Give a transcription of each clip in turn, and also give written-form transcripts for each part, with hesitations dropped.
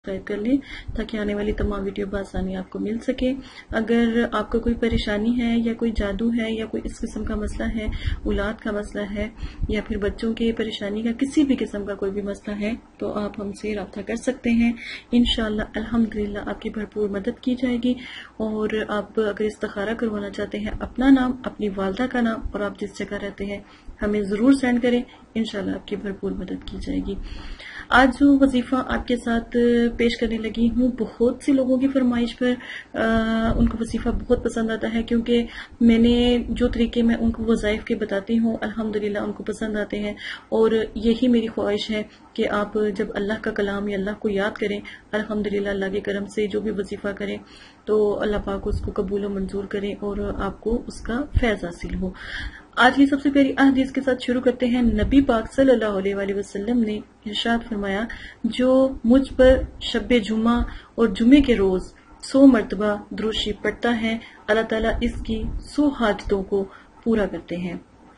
Subscribe कर लें ताकि आने वाली तमाम वीडियो बआसानी आपको मिल सके। अगर आपको कोई परेशानी है या कोई जादू है या कोई इस किस्म का मसला है, औलाद का मसला है या फिर बच्चों की परेशानी का किसी भी किस्म का कोई भी मसला है तो आप हमसे रब्ता कर सकते हैं। इंशाअल्लाह अल्हम्दुलिल्लाह आपकी भरपूर मदद की जाएगी। और आप अगर इस्तिखारा करवाना चाहते हैं, अपना नाम, अपनी वालदा का नाम और आप जिस जगह रहते हैं हमें ज़रूर सेंड करें, इंशाअल्लाह आपकी भरपूर मदद की जाएगी। आज जो वजीफा आपके साथ पेश करने लगी हूँ, बहुत से लोगों की फरमाइश पर उनको वजीफा बहुत पसंद आता है, क्योंकि मैंने जो तरीके मैं उनको वज़ाइफ के बताती हूँ अल्हम्दुलिल्लाह उनको पसंद आते हैं। और यही मेरी ख्वाहिश है कि आप जब अल्लाह का कलाम या अल्लाह को याद करें, अल्हम्दुलिल्लाह अल्लाह के करम से जो भी वजीफा करें तो अल्लाह पाक उसको कबूल और मंजूर करें और आपको उसका फैज़ हासिल हो। आज की सबसे प्यारी हदीस के साथ शुरू करते हैं। नबी पाक सल्लल्लाहु अलैहि वसल्लम ने इरशाद फरमाया, जो मुझ पर शब्बे जुमा और जुमे के रोज 100 मरतबा दुरूद शरीफ पढ़ता है, अल्लाह ताला इसकी 100 हाजतों को पूरा करते हैं।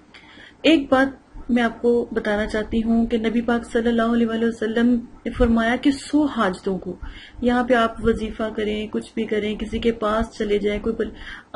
एक बात मैं आपको बताना चाहती हूँ कि नबी पाक सल्लल्लाहु अलैहि वसल्लम ने फरमाया कि 100 हाजतों को, यहाँ पे आप वजीफा करें, कुछ भी करें, किसी के पास चले जाएं, कोई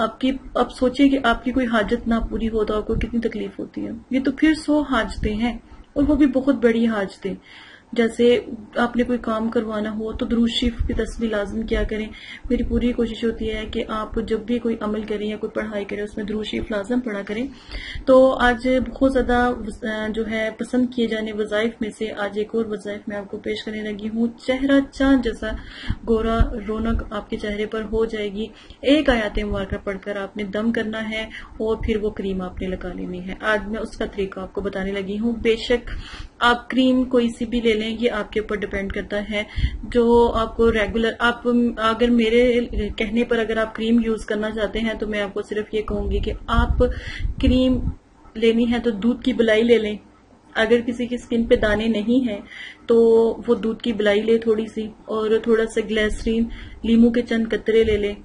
आप सोचिए कि आपकी कोई हाजत ना पूरी हो तो आपको कितनी तकलीफ होती है। ये तो फिर 100 हाजतें हैं और वो भी बहुत बड़ी हाजतें। जैसे आपने कोई काम करवाना हो तो दुरूद शरीफ की तस्बीह लाज़िम किया करें। मेरी पूरी कोशिश होती है कि आप जब भी कोई अमल करें या कोई पढ़ाई करें उसमें दुरूद शरीफ लाज़िम पढ़ा करें। तो आज बहुत ज़्यादा जो है पसंद किए जाने वज़ाइफ में से आज एक और वज़ाइफ मैं आपको पेश करने लगी हूँ। चेहरा चांद जैसा गोरा रौनक आपके चेहरे पर हो जाएगी। एक आयत मुबारका पढ़कर आपने दम करना है और फिर वो क्रीम आपने लगा लेनी है। आज मैं उसका तरीका आपको बताने लगी हूँ। बेशक आप क्रीम कोई सी भी ले लें, ये आपके ऊपर डिपेंड करता है। जो आपको रेगुलर, आप अगर मेरे कहने पर अगर आप क्रीम यूज करना चाहते हैं तो मैं आपको सिर्फ ये कहूंगी कि आप क्रीम लेनी है तो दूध की बलाई ले लें। अगर किसी की स्किन पे दाने नहीं है तो वो दूध की बलाई ले थोड़ी सी, और थोड़ा सा ग्लिसरीन, लीमू के चंद कतरे ले लें,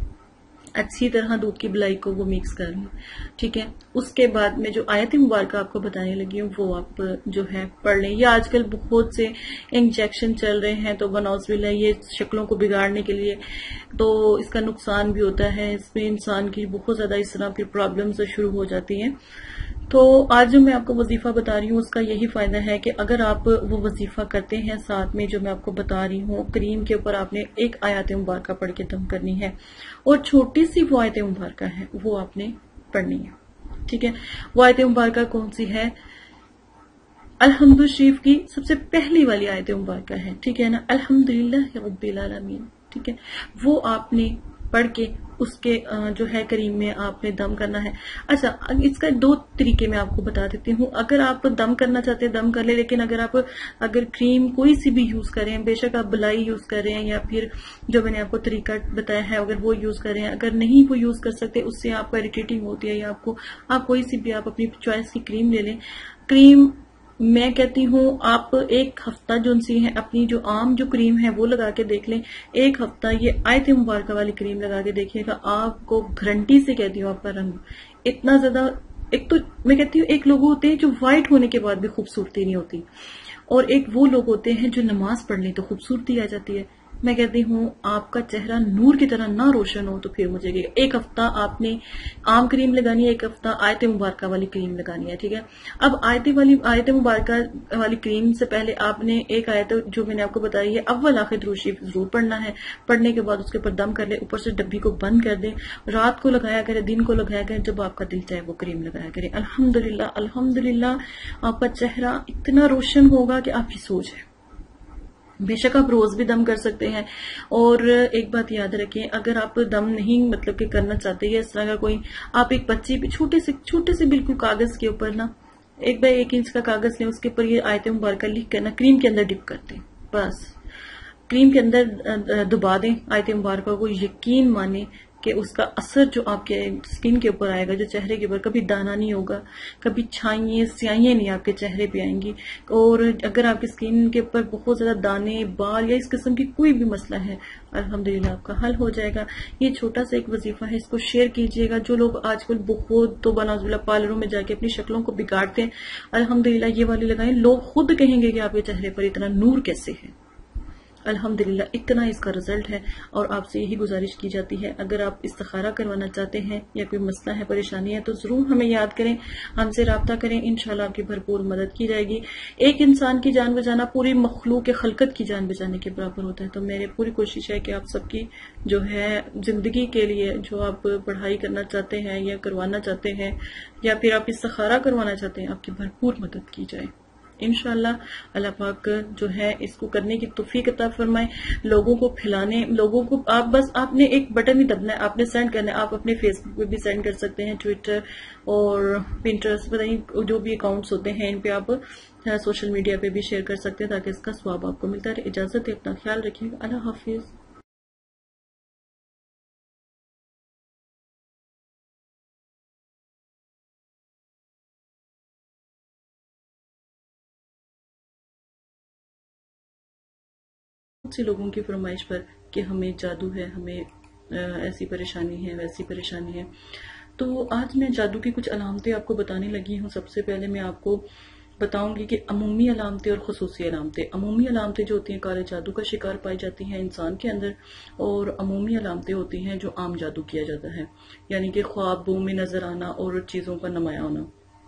अच्छी तरह दूध की बलाई को वो मिक्स कर लें। ठीक है, उसके बाद में जो आयत मुबारक आपको बताने लगी हूँ वो आप जो है पढ़ लें। ये आजकल बहुत से इंजेक्शन चल रहे हैं तो बनाउज़ुबिल्लाह ये शक्लों को बिगाड़ने के लिए, तो इसका नुकसान भी होता है। इसमें इंसान की बहुत ज्यादा इस तरह फिर प्रॉब्लम्स शुरू हो जाती हैं। तो आज जो मैं आपको वजीफा बता रही हूँ उसका यही फायदा है कि अगर आप वो वजीफा करते हैं, साथ में जो मैं आपको बता रही हूँ क्रीम के ऊपर आपने एक आयत मुबारक पढ़ के दम करनी है और छोटी सी वो आयत मुबारक है वो आपने पढ़नी है। ठीक है, वो आयत मुबारक कौन सी है? अल्हम्दु शरीफ की सबसे पहली वाली आयत मुबारक है। ठीक है ना, अल्हम्दुलिल्लाह रब्बिल आलमीन। ठीक है, वो आपने पढ़ के उसके जो है करीम में आपने दम करना है। अच्छा, इसका दो तरीके मैं आपको बता देती हूँ। अगर आप दम करना चाहते हैं दम कर ले, लेकिन अगर क्रीम कोई सी भी यूज करें, बेशक आप बलाई यूज करें या फिर जो मैंने आपको तरीका बताया है अगर वो यूज करें, अगर नहीं वो यूज कर सकते, उससे आपको इरिटेटिंग होती है या आप कोई सी भी आप अपनी चॉइस की क्रीम ले लें। क्रीम मैं कहती हूँ आप एक हफ्ता जो सी है अपनी जो आम जो क्रीम है वो लगा के देख लें। एक हफ्ता ये आयत मुबारक वाली क्रीम लगा के देखिएगा, आपको गारंटी से कहती हूँ आपका रंग इतना ज्यादा, एक तो मैं कहती हूँ एक लोग होते हैं जो व्हाइट होने के बाद भी खूबसूरती नहीं होती, और एक वो लोग होते हैं जो नमाज पढ़ लें तो खूबसूरती आ जाती है। मैं कहती हूँ आपका चेहरा नूर की तरह ना रोशन हो तो फिर मुझे एक हफ्ता आपने आम क्रीम लगानी है, एक हफ्ता आयत मुबारक वाली क्रीम लगानी है। ठीक है, अब आयत मुबारक वाली क्रीम से पहले आपने एक आयत जो मैंने आपको बताई है अव्वल आखिर दुरूद शरीफ जरूर पढ़ना है। पढ़ने के बाद उसके ऊपर दम कर ले, ऊपर से डब्बी को बंद कर दे, रात को लगाया करे, दिन को लगाया करे, जब आपका दिल चाहे वो क्रीम लगाया करे। अल्हम्दुलिल्लाह अल्हम्दुलिल्लाह आपका चेहरा इतना रोशन होगा कि आपकी सोच है। बेशक आप रोज भी दम कर सकते हैं। और एक बात याद रखें, अगर आप दम नहीं मतलब कि करना चाहते या इस तरह का कोई, आप एक बच्ची पे छोटे से बिल्कुल कागज के ऊपर ना 1 बाय 1 इंच का कागज लें, उसके ऊपर ये आयत मुबारक लिख कर ना क्रीम के अंदर डिप करते हैं, बस क्रीम के अंदर डुबा दें आयत मुबारक को। यकीन माने कि उसका असर जो आपके स्किन के ऊपर आएगा, जो चेहरे के ऊपर, कभी दाना नहीं होगा, कभी छाइयां स्याहियां नहीं आपके चेहरे पे आएंगी। और अगर आपकी स्किन के ऊपर बहुत ज्यादा दाने, बाल या इस किस्म की कोई भी मसला है, अल्हम्दुलिल्लाह आपका हल हो जाएगा। ये छोटा सा एक वजीफा है, इसको शेयर कीजिएगा। जो लोग आजकल बहुत तो बनाउज़ुबिल्लाह पार्लरों में जाके अपनी शक्लों को बिगाड़ते हैं, अल्हम्दुलिल्लाह ये वाली लगाएं, लोग खुद कहेंगे कि आपके चेहरे पर इतना नूर कैसे है। الحمدللہ اتنا اس کا رزلٹ ہے، اور آپ سے یہی گزارش کی جاتی ہے اگر آپ استخارہ کروانا چاہتے ہیں یا کوئی مسئلہ ہے، پریشانی ہے، تو ضرور ہمیں یاد کریں، ہم سے رابطہ کریں، انشاءاللہ آپ کی بھرپور مدد کی جائے گی۔ ایک انسان کی جان بچانا پوری مخلوق خلقت کی جان بچانے کے برابر ہوتا ہے۔ تو میری پوری کوشش ہے کہ آپ سب کی جو ہے زندگی کے لیے جو آپ پڑھائی کرنا چاہتے ہیں یا کروانا چاہتے ہیں یا پھر آپ استخارہ کروانا چاہتے ہیں، آپ کی بھرپور مدد کی جائے انشاءاللہ۔ اللہ پاک جو ہے اس کو کرنے کی توفیق عطا فرمائے، لوگوں کو پھیلانے، لوگوں کو آپ نے ایک بٹن ہی دبنا ہے، آپ نے سینڈ کرنا ہے۔ آپ اپنے فیس بک پہ بھی سینڈ کر سکتے ہیں، ٹویٹر اور پنٹرسٹ، پتہ نہیں جو بھی اکاؤنٹس ہوتے ہیں ان پہ آپ سوشل میڈیا پہ بھی شیئر کر سکتے ہیں تاکہ اس کا ثواب آپ کو ملتا ہے۔ اجازت ہے، اپنا خیال رکھیے گا، اللہ حافظ۔ بہت سے لوگوں کی فرمائش پر کہ ہمیں جادو ہے، ہمیں ایسی پریشانی ہے، ویسی پریشانی ہے، تو آج میں جادو کی کچھ علامتیں آپ کو بتانے لگی ہوں۔ سب سے پہلے میں آپ کو بتاؤں گی کہ عمومی علامتیں اور خصوصی علامتیں۔ عمومی علامتیں جو ہوتی ہیں کالے جادو کا شکار پائی جاتی ہیں انسان کے اندر، اور عمومی علامتیں ہوتی ہیں جو عام جادو کیا جاتا ہے، یعنی کہ خوابوں میں نظر آنا اور چیزوں کا نمایاں ہونا،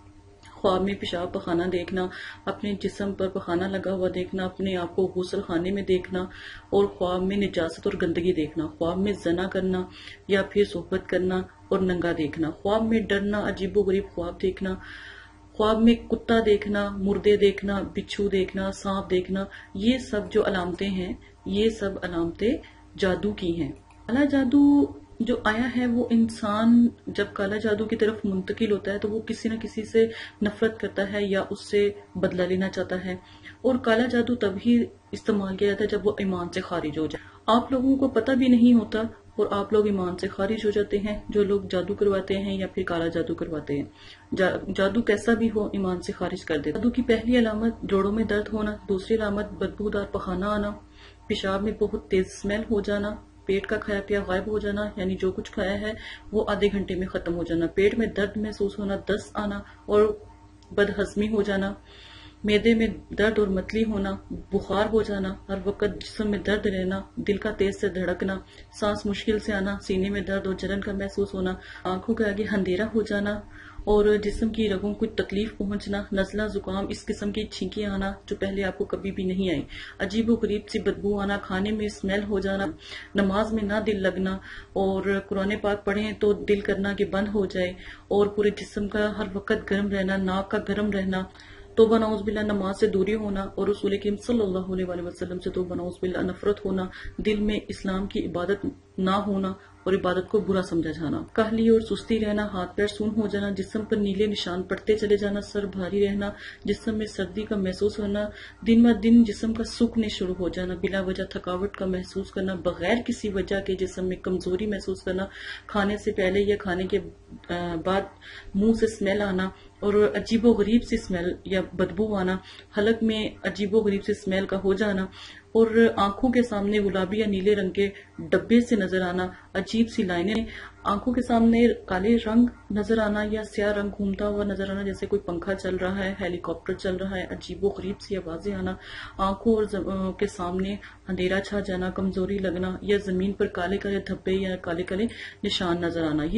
خواب میں پیشاب پخانہ دیکھنا، اپنے جسم پر پخانہ لگا ہوا دیکھنا، اپنے آپ کو غسل خانے میں دیکھنا، اور خواب میں نجاست اور گندگی دیکھنا، خواب میں زنا کرنا یا پھر صحبت کرنا اور ننگا دیکھنا، خواب میں ڈرنا، عجیب و غریب خواب دیکھنا، خواب میں کتا دیکھنا، مردے دیکھنا، بچھو دیکھنا، سانپ دیکھنا، یہ سب جو علامتیں ہیں یہ سب علامتیں جادو کی ہیں۔ کالا جادو جو آیا ہے، وہ انسان جب کالا جادو کی طرف منتقل ہوتا ہے تو وہ کسی نہ کسی سے نفرت کرتا ہے یا اس سے بدلہ لینا چاہتا ہے، اور کالا جادو تب ہی استعمال کیا جاتا ہے جب وہ ایمان سے خارج ہو جائے۔ آپ لوگوں کو پتہ بھی نہیں ہوتا اور آپ لوگ ایمان سے خارج ہو جاتے ہیں، جو لوگ جادو کرواتے ہیں یا پھر کالا جادو کرواتے ہیں۔ جادو کیسا بھی ہو ایمان سے خارج کر دیتا۔ جادو کی پہلی علامت جوڑوں میں درد ہونا، دوسری علامت بدبودار پخانہ آنا، پیشاب میں بہت تیز اسمیل ہو جانا، پیٹ کا کھایا پیا غائب ہو جانا، یعنی جو کچھ کھایا ہے وہ آدھے گھنٹے میں ختم ہو جانا، پیٹ میں درد محسوس ہونا، دست آنا اور بدہضمی ہو جانا، معدے میں درد اور متلی ہونا، بخار ہو جانا، ہر وقت جسم میں درد رہنا، دل کا تیز سے دھڑکنا، سانس مشکل سے آنا، سینے میں درد اور جلن کا محسوس ہونا، آنکھوں کے آگے اندھیرا ہو جانا اور جسم کی رگوں کو تکلیف پہنچنا، نزلہ زکام، اس قسم کی چھینکیں آنا جو پہلے آپ کو کبھی بھی نہیں آئی، عجیب و غریب سی بدبو آنا، کھانے میں اسمیل ہو جانا، نماز میں نہ دل لگنا، اور قرآن پاک پڑھیں تو دل کرنا کہ بند ہو جائے، اور پورے جسم کا ہر وقت گرم رہنا، ناک کا گرم رہنا، توبہ نعوذ باللہ نماز سے دوری ہونا، اور رسول کریم صلی اللہ علیہ وآلہ وسلم سے توبہ نعوذ باللہ نفرت ہونا، دل میں اسلام کی عبادت نہ ہونا اور عبادت کو برا سمجھا جانا، کاہلی اور سستی رہنا، ہاتھ پیر سون ہو جانا، جسم پر نیلے نشان پڑتے چلے جانا، سر بھاری رہنا، جسم میں سردی کا محسوس ہونا، دن بہ دن جسم کا سوکھنے شروع ہو جانا، بلا وجہ تھکاوٹ کا محسوس کرنا، بغیر کسی وجہ کے جسم میں کمزوری محسوس کرنا، کھانے سے پہلے یا کھانے کے بعد منہ سے اسمیل آنا اور عجیب و غریب سی اسمیل یا بدبو آنا، حلق میں عجیب و غریب سی اسمیل کا ہو جانا، اور آنکھوں کے سامنے گلابی یا نیلے رنگ کے ڈبے سے نظر آنا، عجیب سی لائنیں، آنکھوں کے سامنے کالے رنگ نظر آنا یا سیاہ رنگ گھومتا ہوا نظر آنا، جیسے کوئی پنکھا چل رہا ہے، ہیلی کاپٹر چل رہا ہے، عجیب و غریب سی آوازیں آنا، آنکھوں اور کے سامنے اندھیرا چھا جانا، کمزوری لگنا یا زمین پر کالے کالے دھبے یا کالے کالے نشان نظر آنا،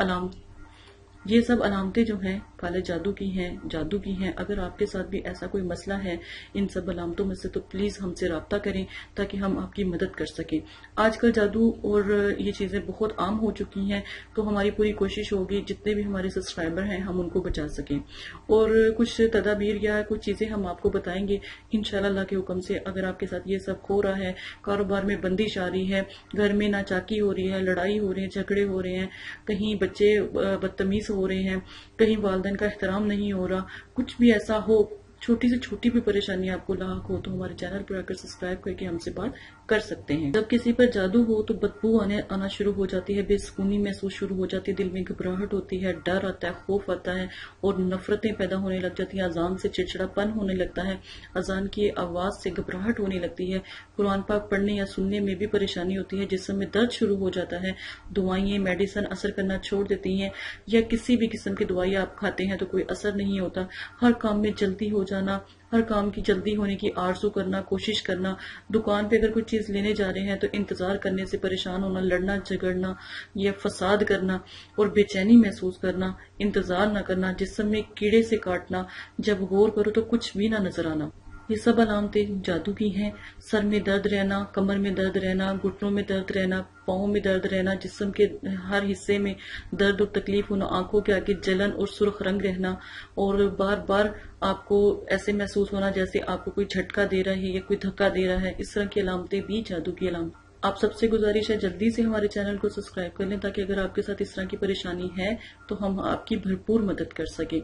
یہ سب علامتیں جو ہیں کالے جادو کی ہیں، جادو کی ہیں۔ اگر آپ کے ساتھ بھی ایسا کوئی مسئلہ ہے ان سب علامتوں میں سے، تو پلیز ہم سے رابطہ کریں تاکہ ہم آپ کی مدد کر سکیں۔ آج کل جادو اور یہ چیزیں بہت عام ہو چکی ہیں، تو ہماری پوری کوشش ہوگی جتنے بھی ہمارے سبسکرائبر ہیں ہم ان کو بچا سکیں، اور کچھ تدابیر یا کچھ چیزیں ہم آپ کو بتائیں گے انشاءاللہ اللہ کے حکم سے۔ اگر آپ کے ساتھ یہ سب ہو رہا ہے، کاروبار میں بندش آ رہی ہے، گھر میں ناچاکی ہو رہی ہے، لڑائی ہو رہی ہے، جھگڑے ہو رہے ہیں، کہیں بچے بدتمیز ہو رہے ہیں، کہیں والدین کا احترام نہیں ہو رہا، کچھ بھی ایسا ہو، چھوٹی سے چھوٹی بھی پریشانی آپ کو لاحق ہو، تو ہمارے چینل پر آ کر سبسکرائب کر کے ہم سے بات کر سکتے ہیں۔ جب کسی پر جادو ہو تو بدبو آنا شروع ہو جاتی ہے، بے سکونی محسوس شروع ہو جاتی ہے، دل میں گھبراہٹ ہوتی ہے، ڈر آتا ہے، خوف آتا ہے اور نفرتیں پیدا ہونے لگ جاتی ہیں، اذان سے چڑچڑا پن ہونے لگتا ہے، اذان کی آواز سے گھبراہٹ ہونے لگتی ہے، قرآن پاک پڑھنے یا سننے میں بھی پریشانی ہوتی ہے، جسم میں درد شروع ہو جاتا ہے، دوائیں میڈیسن اثر کرنا چھوڑ دیتی ہیں، یا کسی بھی قسم کی دوائی آپ کھاتے ہیں تو کوئی اثر نہیں ہوتا، ہر کام میں جلدی ہو جانا، ہر کام کی جلدی ہونے کی آرزو کرنا، کوشش کرنا، دکان پہ اگر کوئی چیز لینے جا رہے ہیں تو انتظار کرنے سے پریشان ہونا، لڑنا جھگڑنا یا فساد کرنا اور بے چینی محسوس کرنا، انتظار نہ کرنا، جسم میں کیڑے سے کاٹنا، جب غور کرو تو کچھ بھی نہ نظر آنا، یہ سب علامتیں جادو کی ہیں۔ سر میں درد رہنا، کمر میں درد رہنا، گھٹنوں میں درد رہنا، پاؤں میں درد رہنا، جسم کے ہر حصے میں درد اور تکلیف ہونا، آنکھوں کے آگے جلن اور سرخ رنگ رہنا، اور بار بار آپ کو ایسے محسوس ہونا جیسے آپ کو کوئی جھٹکا دے رہا ہے یا کوئی دھکا دے رہا ہے، اس طرح کی علامتیں بھی جادو کی علامت۔ آپ سب سے گزارش ہے جلدی سے ہمارے چینل کو سبسکرائب کر لیں تاکہ اگر آپ کے ساتھ اس طرح کی پریشانی ہے تو ہم آپ کی بھرپور مدد کر سکیں۔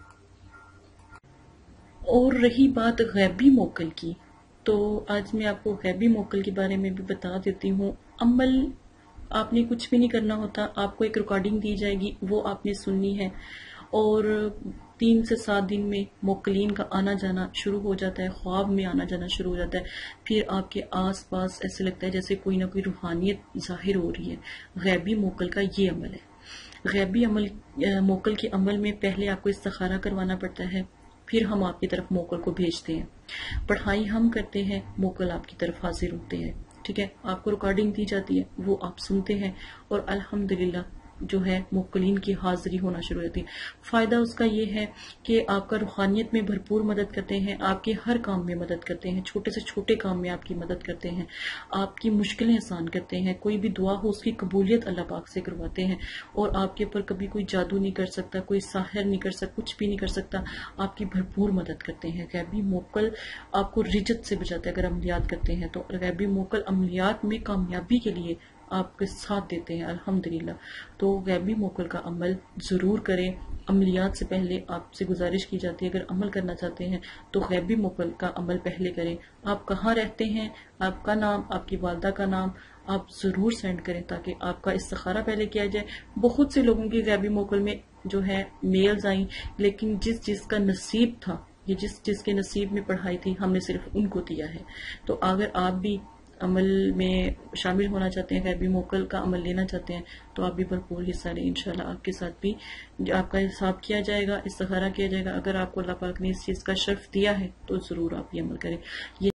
اور رہی بات غیبی موکل کی، تو آج میں آپ کو غیبی موکل کے بارے میں بھی بتا دیتی ہوں۔ عمل آپ نے کچھ بھی نہیں کرنا ہوتا، آپ کو ایک ریکارڈنگ دی جائے گی، وہ آپ نے سننی ہے، اور 3 سے 7 دن میں موکلین کا آنا جانا شروع ہو جاتا ہے، خواب میں آنا جانا شروع ہو جاتا ہے، پھر آپ کے آس پاس ایسے لگتا ہے جیسے کوئی نہ کوئی روحانیت ظاہر ہو رہی ہے۔ غیبی موکل کا یہ عمل ہے۔ غیبی موکل کے عمل میں پہلے آپ کو استخارہ کروانا پڑتا ہے، پھر ہم آپ کی طرف موکل کو بھیجتے ہیں، پڑھائی ہم کرتے ہیں، موکل آپ کی طرف حاضر ہوتے ہیں، ٹھیک ہے، آپ کو ریکارڈنگ دی جاتی ہے، وہ آپ سنتے ہیں، اور الحمدللہ جو ہے موکلین کی حاضری ہونا شروع ہوتی ہے۔ فائدہ اس کا یہ ہے کہ آپ کا روحانیت میں بھرپور مدد کرتے ہیں، آپ کے ہر کام میں مدد کرتے ہیں، چھوٹے سے چھوٹے کام میں آپ کی مدد کرتے ہیں، آپ کی مشکلیں آسان کرتے ہیں، کوئی بھی دعا ہو اس کی قبولیت اللہ پاک سے کرواتے ہیں، اور آپ کے اوپر کبھی کوئی جادو نہیں کر سکتا، کوئی ساحر نہیں کر سکتا، کچھ بھی نہیں کر سکتا، آپ کی بھرپور مدد کرتے ہیں۔ غیبی موکل آپ کو رجت سے بچاتا ہے اگر عملیات کرتے ہیں تو، غیبی موکل عملیات میں کامیابی کے لیے آپ کے ساتھ دیتے ہیں الحمدللہ۔ تو غیبی موکل کا عمل ضرور کریں۔ عملیات سے پہلے آپ سے گزارش کی جاتی ہے اگر عمل کرنا چاہتے ہیں تو غیبی موکل کا عمل پہلے کریں۔ آپ کہاں رہتے ہیں، آپ کا نام، آپ کی والدہ کا نام آپ ضرور سینڈ کریں تاکہ آپ کا استخارہ پہلے کیا جائے۔ بہت سے لوگوں کی غیبی موکل میں جو ہے میلز آئیں، لیکن جس کا نصیب تھا، یہ جس کے نصیب میں پڑھائی تھی، ہم نے صرف ان کو دیا ہے۔ تو اگر آپ بھی عمل میں شامل ہونا چاہتے ہیں، غیبی موکل کا عمل لینا چاہتے ہیں تو آپ بھی بھرپور حصہ لیں، انشاءاللہ آپ کے ساتھ بھی آپ کا حساب کیا جائے گا، استخارہ کیا جائے گا۔ اگر آپ کو اللہ پاک نے اس چیز کا شرف دیا ہے تو ضرور آپ یہ عمل کریں۔